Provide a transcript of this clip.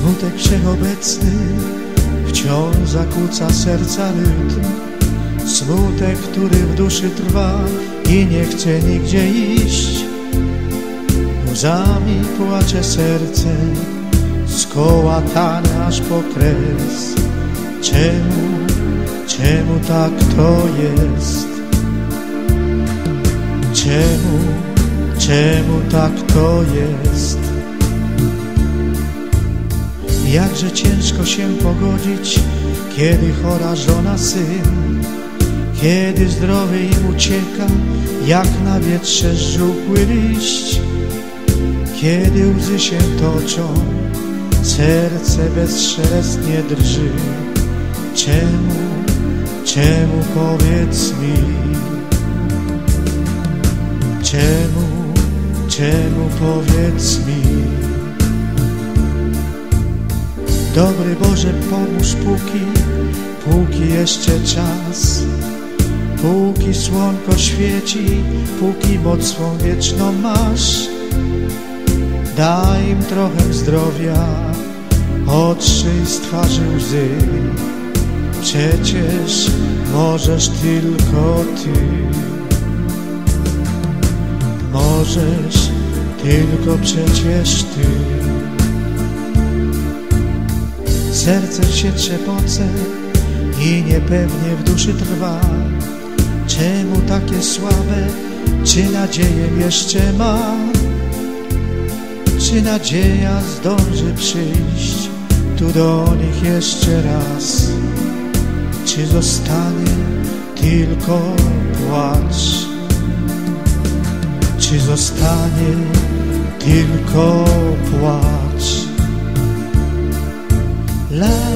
Smutek wszechobecny wciąż zakłóca serca rytm. Smutek, który w duszy trwa i nie chce nigdzie iść. Łzami płacze serce, skołatane aż po kres. Czemu tak to jest? Czemu tak to jest? Jakże ciężko się pogodzić, kiedy chora żona, syn, kiedy zdrowie im ucieka, jak na wietrze żółkły liść, kiedy łzy się toczą, serce bezszelestnie drży. Czemu powiedz mi? Czemu powiedz mi? Dobry Boże, pomóż póki jeszcze czas, póki słonko świeci, póki moc swą wieczną masz. Daj im trochę zdrowia, otrzyj z twarzy łzy. Przecież możesz tylko Ty. Możesz tylko przecież Ty. Serce się trzepoce i niepewnie w duszy trwa. Czemu takie słabe? Czy nadzieję jeszcze ma? Czy nadzieja zdąży przyjść tu do nich jeszcze raz? Czy zostanie tylko płacz? Czy zostanie tylko płacz? La